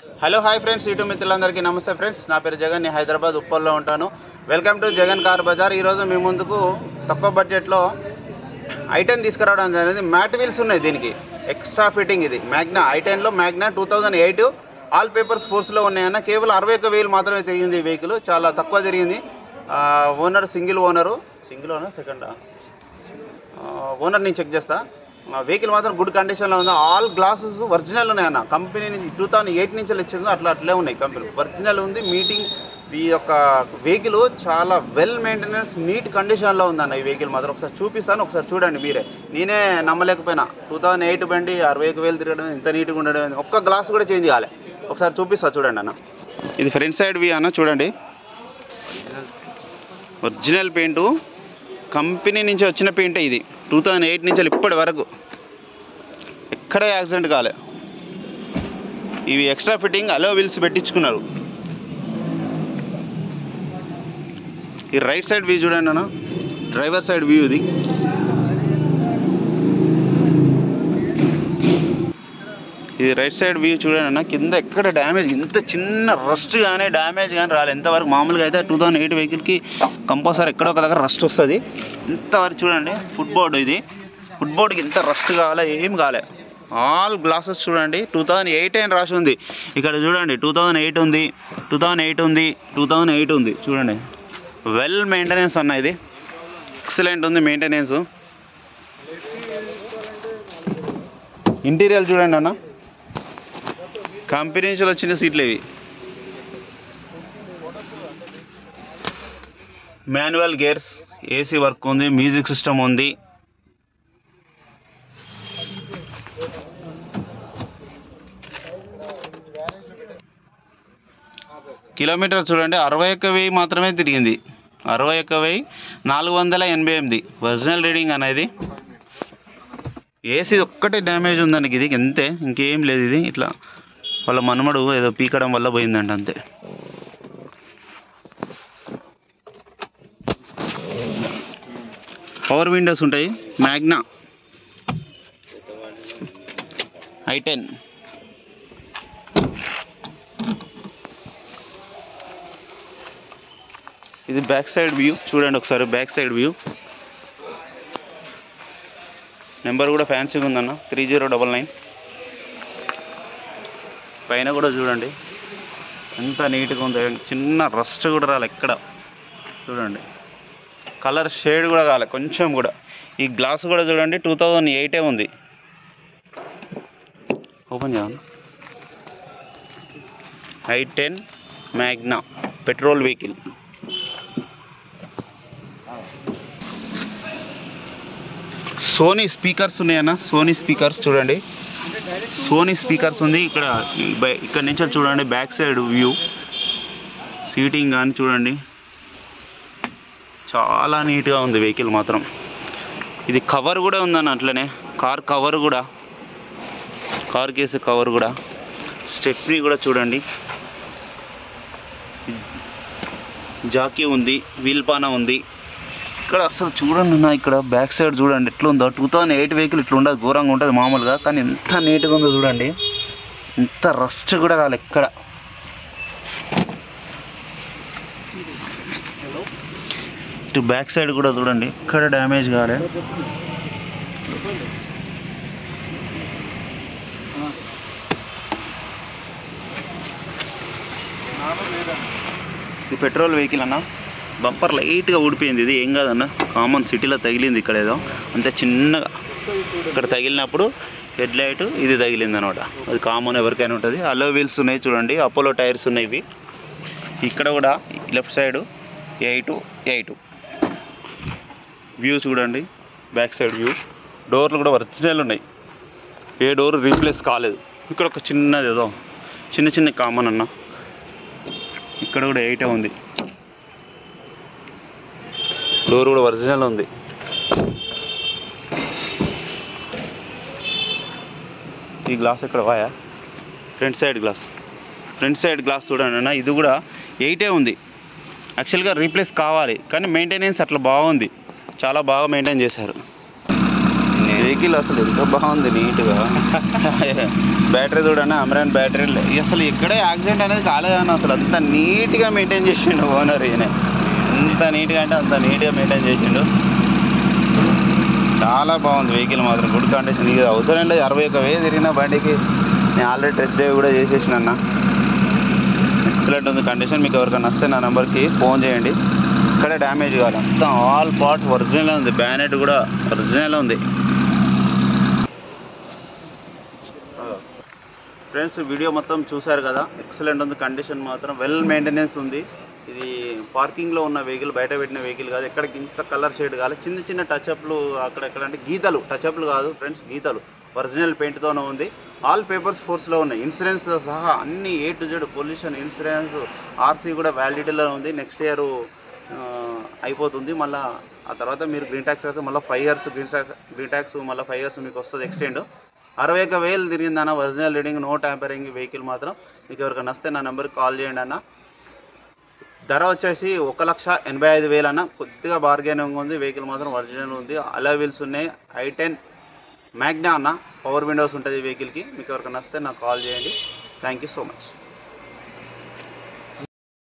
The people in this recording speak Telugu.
హలో హాయ్ ఫ్రెండ్స్, యూట్యూబ్ మిత్రులందరికీ నమస్తే ఫ్రెండ్స్. నా పేరు జగన్, నేను హైదరాబాద్ ఉప్పల్లో ఉంటాను. Welcome to Jagan car bazaar. ఈరోజు మీ ముందుకు తక్కువ బడ్జెట్లో i10 తీసుకురావడం జరిగింది. మ్యాట్ వీల్స్ ఉన్నాయి దీనికి, ఎక్స్ట్రా ఫిట్టింగ్. ఇది మ్యాగ్నా i10లో మ్యాగ్నా 2008 ఆల్ పేపర్ స్పోర్ట్స్లో ఉన్నాయన్న. కేవలం 61,000 మాత్రమే తిరిగింది ఈ వెహికల్, చాలా తక్కువ తిరిగింది. Owner single owner second owner నేను చెక్ చేస్తా. వెహికల్ మాత్రం గుడ్ కండిషన్లో ఉంది. ఆల్ గ్లాసెస్ ఒరిజినల్ ఉన్నాయన్న. కంపెనీ నుంచి 2008 నుంచి వచ్చిందో అట్లే ఉన్నాయి. కంపెనీ ఒరిజినల్ ఉంది. ఈ యొక్క వెహికల్ చాలా వెల్ మెయింటెనెన్స్, నీట్ కండిషన్లో ఉందన్న. ఈ వెహికల్ మాత్రం ఒకసారి చూపిస్తాను, ఒకసారి చూడండి మీరే. నేనే నమ్మలేకపోయినా. 2008 బండి 61,000 తిరగడం, ఇంత నీట్గా ఉండడం, ఒక్క గ్లాస్ కూడా చేంజ్ కావాలి. ఒకసారి చూపిస్తా చూడండి అన్న. ఇది ఫ్రంట్ సైడ్ వ్యూ అన్న, చూడండి. ఒరిజినల్ పెయింటు, కంపెనీ నుంచి వచ్చిన పెయింటే ఇది. 2008 నుంచి ఇప్పటి వరకు ఎక్కడ యాక్సిడెంట్ కాలే. ఇవి ఎక్స్ట్రా ఫిట్టింగ్ అలో వీల్స్ పెట్టించుకున్నారు. ఈ రైట్ సైడ్ వ్యూ చూడండి అన్న, డ్రైవర్ సైడ్ వ్యూ ఇది. ఇది రైట్ సైడ్ వ్యూ చూడండి అన్న. కింద ఎక్కడ డ్యామేజ్, ఇంత చిన్న రస్ట్ కానీ డ్యామేజ్ కానీ రాలేదు. ఎంతవరకు మామూలుగా అయితే 2008 వెహికల్కి కంపల్సరీ ఎక్కడో ఒక దగ్గర రస్ట్ వస్తుంది. ఇంతవరకు చూడండి. ఫుట్బోర్డు ఇది, ఫుట్బోర్డ్కి ఇంత రస్ట్ కాలే, ఏం కాలే. ఆల్ గ్లాసెస్ చూడండి 2008 అని రాసి ఉంది. ఇక్కడ చూడండి 2008 ఉంది, 2008 ఉంది. చూడండి, వెల్ మెయింటెనెన్స్ అన్న. ఇది ఎక్సలెంట్ ఉంది మెయింటెనెన్స్. ఇంటీరియర్ చూడండి అన్న, కంపెనీ నుంచి వచ్చిన సీట్లు ఇవి. మాన్యువల్ గేర్స్, ఏసీ వర్క్ ఉంది, మ్యూజిక్ సిస్టమ్ ఉంది. కిలోమీటర్ చూడండి 61,000 మాత్రమే తిరిగింది. 61,488 ఒరిజినల్ రీడింగ్ అనేది. ఏసీ ఒక్కటే డ్యామేజ్ ఉందానికి, ఇది అంతే, ఇంకేం లేదు. ఇది ఇట్లా వాళ్ళ మనమడు ఏదో పీకడం వల్ల పోయిందంట, అంతే. పవర్ విండోస్ ఉంటాయి. Magna i10. ఇది బ్యాక్ సైడ్ వ్యూ చూడండి ఒకసారి. బ్యాక్ సైడ్ వ్యూ నెంబర్ కూడా ఫ్యాన్సీగా ఉందన్న, 3099. పైన కూడా చూడండి ఎంత నీట్గా ఉంది. చిన్న రస్ట్ కూడా రాలే ఎక్కడ. చూడండి, కలర్ షేడ్ కూడా కాలే కొంచెం కూడా. ఈ గ్లాస్ కూడా చూడండి 2008 ఉంది. ఓపెన్ చేయాలి. i10 Magna petrol vehicle. Sony speakers ఉన్నాయన్న. సోనీ స్పీకర్స్ చూడండి, సోనీ స్పీకర్స్ ఉంది. ఇక్కడ నుంచి చూడండి బ్యాక్ సైడ్ వ్యూ. సీటింగ్ కానీ చూడండి, చాలా నీట్గా ఉంది వెహికల్ మాత్రం. ఇది కవర్ కూడా ఉందన్న, అట్లనే కార్ కవర్ కూడా, కార్ కేసు కవర్ కూడా. స్టెప్నీ కూడా చూడండి, జాకీ ఉంది, వీల్ పానా ఉంది. ఇక్కడ అసలు చూడండి అన్న, ఇక్కడ బ్యాక్ సైడ్ చూడండి ఎట్లా ఉందో. 2008 వెహికల్ ఇట్లా ఉండదు, ఘోరంగా ఉంటుంది మామూలుగా, కానీ ఎంత నీట్గా ఉందో చూడండి. ఇంత రస్ట్ కూడా రాలే ఎక్కడ. ఇటు బ్యాక్ సైడ్ కూడా చూడండి, ఎక్కడ డ్యామేజ్ కాలే. ఇది పెట్రోల్ వెహికల్ అన్న. బంపర్ లైట్గా ఊడిపోయింది, ఇది ఏం కాదన్న, కామన్ సిటీలో తగిలింది. ఇక్కడ ఏదో అంత చిన్నగా ఇక్కడ తగిలినప్పుడు హెడ్ లైట్ ఇది తగిలింది అనమాట. అది కామన్, ఎవరికైనా ఉంటుంది. అలో వీల్స్ ఉన్నాయి చూడండి, అపోలో టైర్స్ ఉన్నాయి ఇవి. ఇక్కడ కూడా లెఫ్ట్ సైడ్ 8 వ్యూ చూడండి. Back side view. డోర్లు కూడా ఒరిజినల్ ఉన్నాయి, ఏ డోర్ రీప్లేస్ కాలేదు. ఇక్కడ ఒక చిన్నది ఏదో చిన్న కామన్ అన్న. ఇక్కడ కూడా 8 ఉంది. డోర్ కూడా ఒరిజినల్ ఉంది. ఈ గ్లాస్ ఎక్కడ వాయా? ఫ్రంట్ సైడ్ గ్లాస్ చూడండి అన్న. ఇది కూడా 8 ఉంది. యాక్చువల్గా రీప్లేస్ కావాలి, కానీ మెయింటెనెన్స్ అట్లా బాగుంది, చాలా బాగా మెయింటైన్ చేశారు. వెహికల్ అసలు ఎంతో బాగుంది నీట్గా. బ్యాటరీ చూడన్నా అమరాన్ బ్యాటరీ. అసలు ఇక్కడే యాక్సిడెంట్ అనేది కాలేదన్న, అసలు అంత నీట్గా మెయింటైన్ చేసిండు ఓనర్. ఈయన ఎంత నీట్గా అంటే అంత నీట్గా మెయింటైన్ చేసిండు. చాలా బాగుంది వెహికల్ మాత్రం, గుడ్ కండిషన్. ఇది అవసరం లేదు, 61,000 తిరిగిన బండికి. నేను ఆల్రెడీ టెస్ట్ డ్రైవ్ కూడా చేసేసిన అన్న. ఎక్సలెంట్ ఉంది కండిషన్. మీకు ఎవరికైనా వస్తే నా నెంబర్కి ఫోన్ చేయండి. ఇక్కడే డ్యామేజ్ కావాలి, మొత్తం ఆల్ పార్ట్స్ ఒరిజినల్ ఉంది. బ్యానెట్ కూడా ఒరిజినల్ ఉంది. ఫ్రెండ్స్ వీడియో మొత్తం చూశారు కదా, ఎక్సలెంట్ ఉంది కండిషన్ మాత్రం, వెల్ మెయింటెనెన్స్ ఉంది. ఇది పార్కింగ్లో ఉన్న వెహికల్, బయట పెట్టిన వెహికల్ కాదు. ఎక్కడికి ఇంత కలర్ షేడ్ కాదు, చిన్న చిన్న టచ్అప్లు అక్కడెక్కడ అంటే గీతలు, టచ్అప్లు కాదు ఫ్రెండ్స్, గీతలు. ఒరిజినల్ పెయింట్తోనే ఉంది. ఆల్ పేపర్స్ ఫోర్స్లో ఉన్నాయి, ఇన్సూరెన్స్తో సహా అన్ని A to Z, pollution insurance, RC కూడా వ్యాలిడిటీలో ఉంది. నెక్స్ట్ ఇయర్ అయిపోతుంది. మళ్ళీ ఆ తర్వాత మీరు గ్రీన్ ట్యాక్స్ అయితే మళ్ళీ 5 years గ్రీన్ ట్యాక్స్ మళ్ళీ 5 years మీకు వస్తుంది ఎక్స్టెండ్. 61,000 తిరిగిందన్న, original reading, no tampering vehicle మాత్రం. మీకు ఎవరికైనా వస్తే నా నెంబర్కి కాల్ చేయండి అన్న. ధర వచ్చేసి 1,85,000 అన్న. కొద్దిగా బార్గెనింగ్ ఉంది. వెహికల్ మాత్రం ఒరిజినల్ ఉంది. అలాయ్ వీల్స్ ఉన్నాయి. i10 మ్యాగ్నా అన్న, పవర్ విండోస్ ఉంటుంది ఈ వెహికల్కి. మీకు ఎవరికైనా వస్తే నాకు కాల్ చేయండి. Thank you so much.